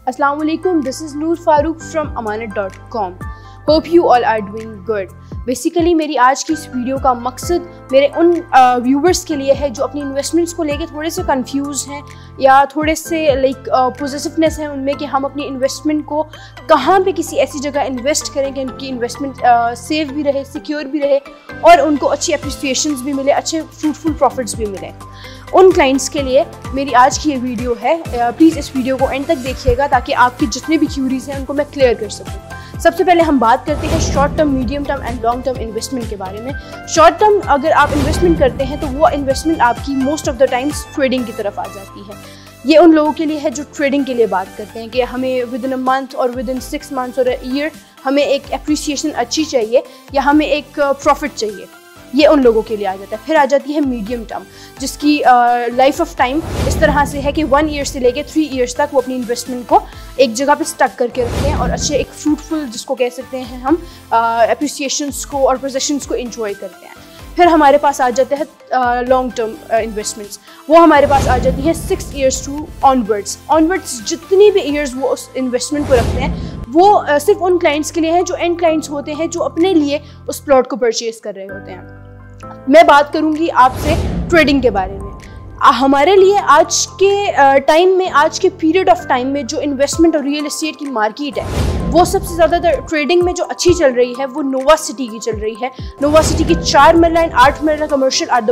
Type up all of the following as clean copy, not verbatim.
Assalamu alaikum, this is Noor Farooq from amanat.com. Hope you all are doing good. Basically میری آج کی اس video کا مقصد میرے ان ویورز کے لیے ہے جو اپنی انویسٹمنٹس کو لے کے تھوڑے سے کنفیوز ہیں یا تھوڑے سے پوزیسونیس ہیں ان میں کہ ہم اپنی انویسٹمنٹ کو کہاں پہ کسی ایسی جگہ انویسٹ کریں کہ ان کی انویسٹمنٹ سیف بھی رہے, سیکیور بھی رہے اور ان کو اچھی اپریسیشنز بھی ملے, اچھے فروٹفل پروفٹس بھی ملیں. ان کلائنٹس کے لیے میری آج کی یہ ویڈیو ہے. پلیز اس ویڈیو کو اینڈ تک دیکھیے گا تاکہ آپ کی جتنے بھی کیوریز ہیں ان کو میں کلیئر کر سکوں. سب سے پہلے ہم بات کرتے ہیں short term, medium term and long term investment کے بارے میں. شارٹ ٹرم اگر آپ انویسٹمنٹ کرتے ہیں تو وہ انویسٹمنٹ آپ کی most of the times trading کی طرف آ جاتی ہے. یہ ان لوگوں کے لیے ہے جو ٹریڈنگ کے لیے بات کرتے ہیں کہ ہمیں ود ان اے منتھ اور ود ان 6 months اور ایئر ہمیں ایک اپریسیشن اچھی چاہیے یا ہمیں ایک پروفٹ چاہیے. یہ ان لوگوں کے لیے آ جاتا ہے. پھر آ جاتی ہے میڈیم ٹرم جس کی لائف آف ٹائم اس طرح سے ہے کہ 1 year سے لے کے 3 years تک وہ اپنی انویسٹمنٹ کو ایک جگہ پہ اسٹک کر کے رکھتے ہیں اور اچھے ایک فروٹفل جس کو کہہ سکتے ہیں ہم اپریسیشنس کو اور پوزیشنس کو انجوائے کرتے ہیں. پھر ہمارے پاس آ جاتے ہیں لانگ ٹرم انویسٹمنٹس. وہ ہمارے پاس آ جاتی ہیں 6 years ٹو آنورڈس. جتنی بھی ایئرز وہ اس انویسٹمنٹ کو رکھتے ہیں وہ صرف ان کلائنٹس کے لیے ہیں جو اینڈ کلائنٹس ہوتے ہیں جو اپنے لیے اس پلاٹ کو پرچیز کر رہے ہوتے ہیں. میں بات کروں گی آپ سے ٹریڈنگ کے بارے میں. ہمارے لیے آج کے ٹائم میں, آج کے پیریڈ آف ٹائم میں جو انویسٹمنٹ اور ریئل اسٹیٹ کی مارکیٹ ہے وہ سب سے زیادہ ٹریڈنگ میں جو اچھی چل رہی ہے وہ نووا سٹی کی چل رہی ہے. نووا سٹی کی 4 marla and 8 marla commercial are the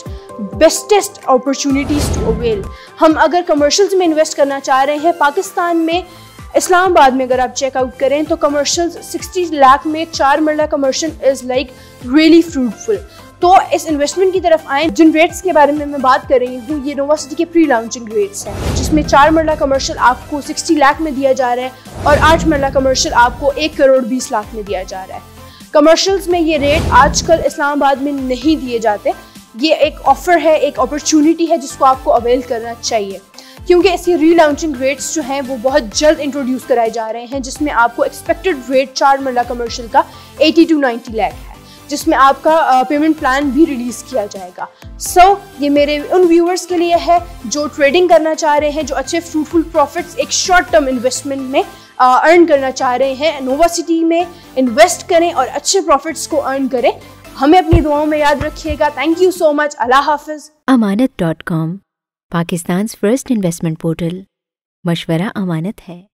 bestest opportunities to avail. ہم اگر کمرشلز میں انویسٹ کرنا چاہ رہے ہیں پاکستان میں, اسلام آباد میں اگر آپ چیک آؤٹ کریں تو کمرشلز 60 lakh میں 4 marla commercial is like really fruitful. تو اس انویسٹمنٹ کی طرف آئیں. جن ریٹس کے بارے میں بات کر رہی ہوں یہ نووا سٹی کے پری لانچنگ ریٹس ہیں جس میں 4 مرلہ کمرشل آپ کو 60 lakh میں دیا جا رہا ہے اور 8 مرلہ کمرشل آپ کو 1,20,00,000 میں دیا جا رہا ہے. کمرشلز میں یہ ریٹ آج کل اسلام آباد میں نہیں دیے جاتے. یہ ایک آفر ہے, ایک اپرچونیٹی ہے جس کو آپ کو اویل کرنا چاہیے کیونکہ اس کے ری لانچنگ ریٹس جو ہیں وہ بہت جلد انٹروڈیوس کرائے جا رہے ہیں جس میں آپ کو ایکسپیکٹڈ ریٹ 4 مرلہ کمرشل کا 80 to 90 lakh ہے جس میں آپ کا پیمنٹ پلان بھی ریلیز کیا جائے گا. یہ میرے ان ویورز کے لیے ہے جو ٹریڈنگ کرنا چاہ رہے ہیں, جو اچھے فروٹفل پروفٹس ایک شارٹ ٹرم انویسٹمنٹ میں ارن کرنا چاہ رہے ہیں. نووا سٹی میں انویسٹ کریں اور اچھے پروفٹس کو ارن کریں. ہمیں اپنی دعاؤں میں یاد رکھیے گا. تھینک یو سو مچ. اللہ حافظ. amanat.com پاکستان's first investment portal. مشورہ امانت ہے.